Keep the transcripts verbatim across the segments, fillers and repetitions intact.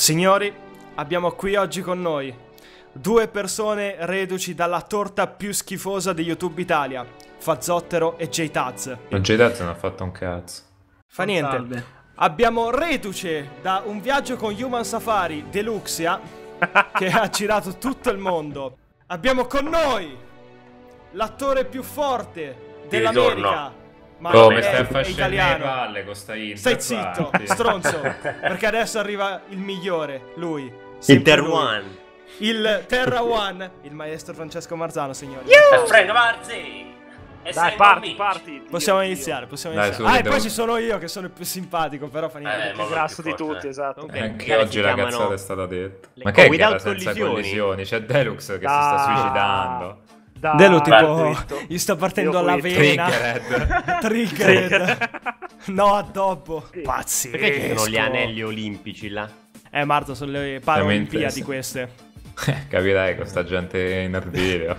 Signori, abbiamo qui oggi con noi due persone reduci dalla torta più schifosa di YouTube Italia, Fazzottero e J-Taz. Ma J-Taz non ha fatto un cazzo. Fa niente. Salve. Abbiamo reduce da un viaggio con Human Safari, Deluxia, che ha girato tutto il mondo. Abbiamo con noi l'attore più forte dell'America. Ma Oh, è- mi stai è facendo le italiano. palle con sta intro. Stai zitto, infatti. stronzo, perché adesso arriva il migliore, lui. Il sempre Ter lui. One. Il Terra One, il maestro Francesco Marzano, signori. E Frank Marzi! E Dai, sei parti, amici. parti. Possiamo Dio, iniziare, possiamo Dai, iniziare. Ah, e subito. poi ci sono io che sono il più simpatico, però fa niente. Eh, Dio. ma Più grasso più di forte, tutti, eh. esatto. Comunque, Anche magari oggi si la chiamano cazzata è stata detta. le Ma che è che without era senza collisioni? collisioni? C'è Deluxe che si Dai. sta suicidando. Dai, Delo tipo quitto. gli sta partendo Io la quitto. vena. Triggered. Triggered. No, dopo. Pazzesco. Perché ci sono gli anelli olimpici là? Eh, Marto, sono le Paralimpiadi queste. Capirai con sta gente in arbilio.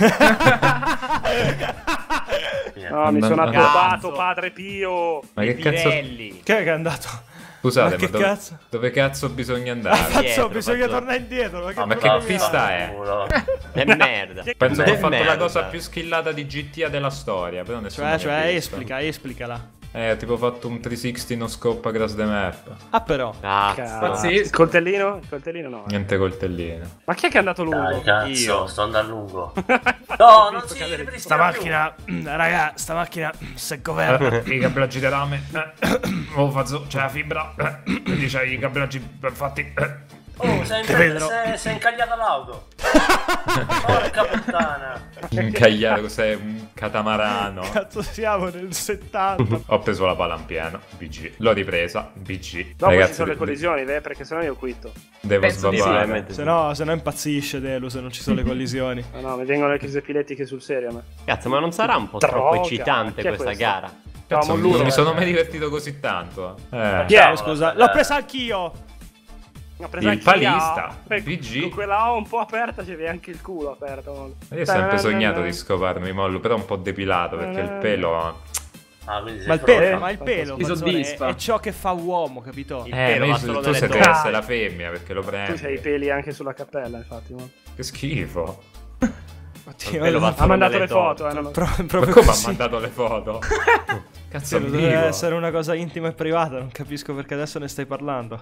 No, mi sono Andando- addobbato, Cazzo. Padre Pio. Ma che cazzo? Pirelli. Che è andato? Scusate, Ma che ma dove, cazzo? dove cazzo bisogna Ah, andare? Cazzo, Indietro, bisogna Fazzo. tornare indietro. Ma che, No, ma che problema pista ha? è? Culo. È merda. Penso che ho fatto la Merda. cosa più skillata di G T A della storia, però nessuno Cioè, mi ha cioè, visto. esplica, esplicala. Eh, ho tipo fatto un trecentosessanta no scope across the map. Ah, però. Cazzo. Il coltellino? Il coltellino no. Niente coltellino. Ma chi è che è andato lungo? Dai, cazzo, Io. sto andando a lungo. No, non visto si cadere- ripristino Sta macchina, raga, sta macchina, se governa. I cablaggi di rame. Oh, faccio, c'è la fibra. Quindi c'hai i cablaggi perfatti. Oh, sei, Te vedrò. sei, sei incagliata l'auto. Porca puttana. Incagliato, cos'è? Un catamarano. Cazzo, siamo nel settanta. Ho preso la pala in pieno. B G. L'ho ripresa. B G. Dopo Ragazzi, ci sono le de- collisioni, eh, perché sennò io quitto. devo Penso di sì, sbavare. veramente. Se no, se no impazzisce Delu se non ci sono le collisioni. No, no, mi vengono le crisi epilettiche sul serio a me. Cazzo, ma non sarà un po' Droga, troppo eccitante chi è questa questo? gara? Cazzo, Stavamo non l'uno, mi eh. sono mai divertito così tanto. Eh. Chi è? Cavolo, Scusa, eh. l'ho presa anch'io. Ho preso Il anche palista, la- B G. Con quella O un po' aperta c'avevi anche il culo aperto. Io ho sempre sognato di scoparmi mollo, però un po' depilato perché il pelo. Ah, quindi sei Ma il proprio- pelo, ma il pelo Mi Mazzone, è, soddisfa. è ciò che fa uomo, capito? Il Eh, pelo ma va io- solo tu nelle sei donne. deve essere la femmina perché lo Tu prendi. c'hai i peli anche sulla cappella, infatti. Ma... Che schifo. Oddio, Il pelo va ma solo Ha mandato nelle le foto, eh. Non... pro- Ma proprio come ha così. mandato le foto? Cazzo, Sì, dovrebbe vivo. essere una cosa intima e privata, non capisco perché adesso ne stai parlando.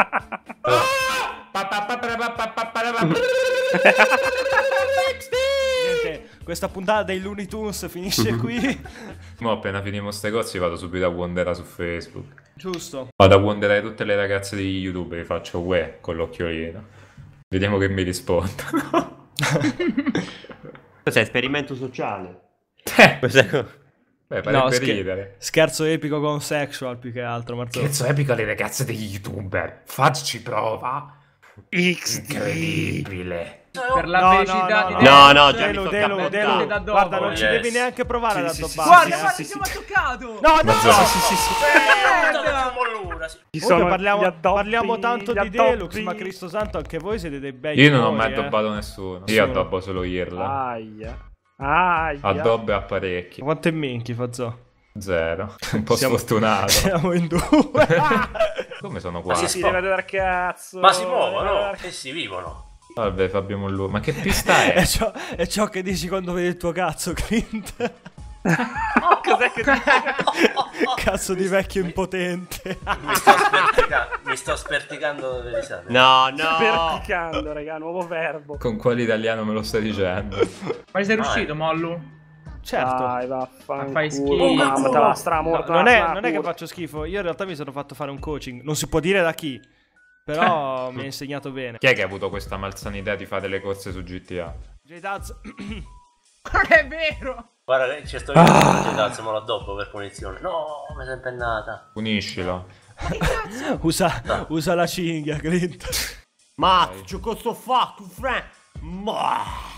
Niente, questa puntata dei Looney Tunes finisce qui. Mo appena finimo ste cose vado subito a wonderare su Facebook. Giusto. Vado a wonderare tutte le ragazze di YouTube e faccio uè con l'occhiolino. Vediamo che mi rispondono. Cos'è, esperimento sociale? Eh, Cos'è? beh, No, farebbe scher- ridere. Scherzo epico con sexual più che altro, Marzone. Cazzo epico alle ragazze degli YouTuber. Facci prova. X Incredibile. Per la No, felicità no, di no, No, no, già mi Delu, sono Delu, cappottato. Delu, Da dopo. guarda, non ci Yes. devi neanche provare ad Sì, sì, sì, addobbarti. Guarda, eh. guarda sì, che mi ha toccato! No, no, Mazzone. no. Sì, sì, sì. Guarda che mollura, sì. Ci Comunque sono parliamo, gli addobbi- parliamo tanto gli di addobbi- Deluxe, ma Cristo santo, anche voi siete dei bei Io non ho mai giocatori, eh. addobbato nessuno. Io Nessuno. addobbo solo Irla. Aia. Aia. Addobbo e apparecchi. Quanto è minchi, Fazzo? Zero. Un po' Siamo- sfortunato. Siamo in due. Come sono qua? si Si può. deve vedere cazzo. Ma si deve muovono, vedere- e si vivono. Salve Fabio Mollu. Ma che pista è? è, ciò, è ciò che dici quando vedi il tuo cazzo, Clint. Cos'è che Cazzo di vecchio impotente. Mi sto, spertica- mi sto sperticando delle risate. No, no. Sperticando, raga, nuovo verbo. Con quale italiano me lo stai dicendo? Ma sei riuscito, Mollu? Certo. Dai, vaffanculo. Ma fai schifo. Mamma, te la No, stramorta. non, è, non è che faccio schifo. Io in realtà mi sono fatto fare un coaching. Non si può dire da chi. Però mi ha insegnato bene. Chi è che ha avuto questa malsanità di fare le corse su G T A? J-Taz. Non è vero! Guarda che ci sto io, cazzo, me lo addobbo per punizione. No, mi sei impennata. Puniscilo. usa, usa la cinghia, Clint. Ma c'ho questo fatto, friend. Ma.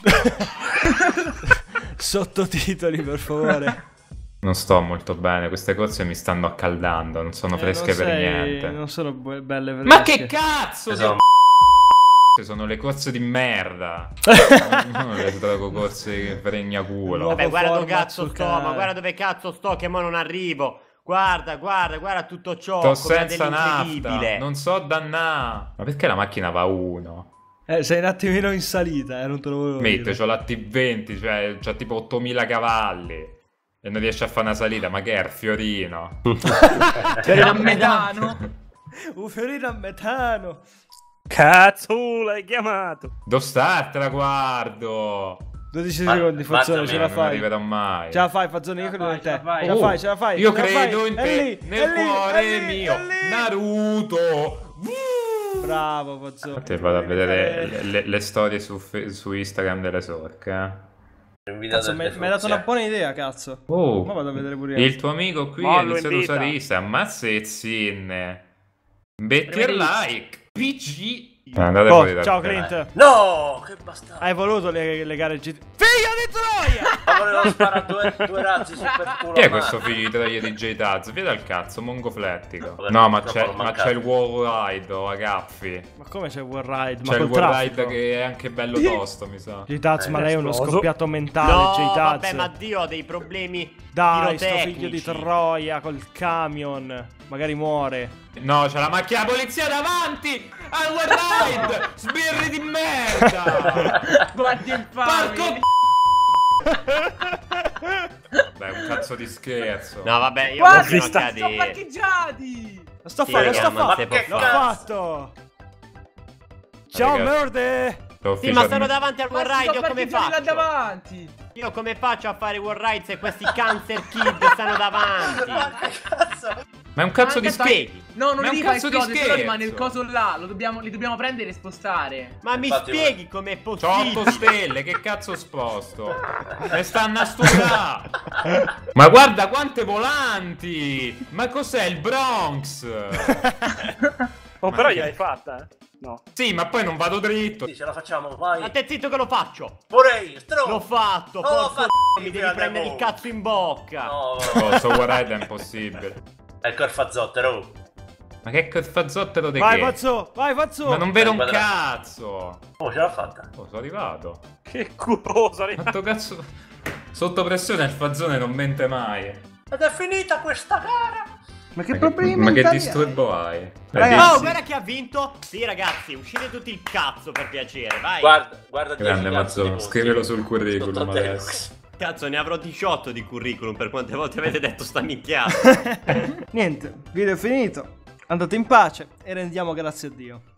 Sottotitoli, per favore. Non sto molto bene, queste corse mi stanno accaldando, non sono Eh, fresche non per sei- niente. Non sono bu- belle fresche. Ma che cazzo? Ci sono Sono le corse di merda. Non le trovo corse che fregna culo. Nuovo Vabbè, guarda dove format cazzo sul sto, canale. ma guarda dove cazzo sto, che mo non arrivo. Guarda, guarda, guarda tutto ciò. Sto com'è senza nafta. dell'incredibile. Non so dannà. Ma perché la macchina va uno? Eh, sei un attimino in salita, eh, non te lo volevo Mette, dire. c'ho la T venti, cioè c'ha tipo ottomila cavalli. E non riesce a fare una salita, ma che è il fiorino? Era a metano. Un fiorino a metano. Cazzo, l'hai chiamato. Dove sta il traguardo? dodici Ma- secondi, Fazzone, mazzami, ce la Non fai. arriverò mai. Ce la fai, Fazzone, io Ce credo la in fai, te. ce la fai. Ce la Oh, fai, ce la fai. Io ce la credo fai. in È te, lì, nel è lì, cuore è lì, mio. è lì. Naruto. Bravo, Fazzone. Te vado a vedere le, le- le storie su, fe- su Instagram delle sorche. eh. Invitato Cazzo, al mi mi hai dato Defuzia. una buona idea, cazzo. Oh, Ma vado a vedere pure io. il tuo amico qui ha Mollo, iniziato a invita. usare Instagram. Ammazza e zinne. Metti il like. P G. Andate Oh, fuori dal ciao canale. Clint. No, che bastardo. Hai voluto le, le gare G T. Figlio di Troia! Ma volevo sparare due, due razzi su per culo. Chi è a questo mano. figlio di Troia di J Taz? Via dal cazzo, mongoflettico. Vabbè, No, ma purtroppo c'è, l'ho ma mancato. c'è il wall ride, oh, ragazzi. Ma come c'è il War Ride? Ma C'è il col wall traffico? ride che è anche bello tosto, mi sa. J-Taz, Eh, ma lei è uno esploso. scoppiato mentale, No, J-Taz. vabbè, ma Dio ha dei problemi Dai, sto pirotecnici. figlio di Troia col camion. Magari muore. No, c'è la macchina da polizia davanti al wall ride! Sbirri di merda! Guardi il Porco fame. Beh, un cazzo di scherzo. No, vabbè, io Guarda, non sono sono cadere. parcheggiati. Lo sto Sì, facendo, lo raga, sto ma facendo. se può L'ho fare. fatto. Ciao, Raga. merde. Sì, ma stanno davanti al Ma wall si ride, sono io come parcheggiati là faccio? davanti. Io come faccio a fare wall ride se questi cancer kid stanno davanti? Ma che cazzo? Ma è un cazzo di Anche scherzo. spieghi. No, non Ma è un li fa cazzo di esplodere, però rimane il scherzo. coso là. Lo dobbiamo, li dobbiamo prendere e spostare. Ma mi Infatti, spieghi com'è C'ho possibile? otto stelle, che cazzo sposto? Ne stanno a studiare. Ma guarda quante volanti! Ma cos'è il Bronx? Oh, Ma però che- gliel'hai fatta, eh? No. Sì, ma poi non vado dritto. Sì, ce la facciamo, vai. Ma te zitto che lo faccio! Pure io, stro. L'ho fatto, No, porco fa- c***o, mi devi Grande prendere il mo. cazzo in bocca! No, Oh, sto wall ride è impossibile. ecco il fazzottero. Ma che fazzottero di Vai, che? Fazzo, vai, Fazzo. Ma non vedo un Guarda. cazzo. Oh, ce l'ha fatta. Oh, sono arrivato. Che culoso, raga. Quanto cazzo... Sotto pressione il fazzone non mente mai. Ed è finita questa gara. Ma che Ma problemi che, ma che mentali disturbo hai? Ragazzi. Eh, Oh, dissi- guarda chi ha vinto! Sì, ragazzi, uscite tutti il cazzo per piacere, vai! Guarda, guarda Grande dieci cazzo di Mazzone, punti. scrivilo sul curriculum Tutto a adesso. Deluxe. Cazzo, ne avrò diciotto di curriculum per quante volte avete detto sta minchiata. hai? Niente, video è finito. Andate in pace e rendiamo grazie a Dio.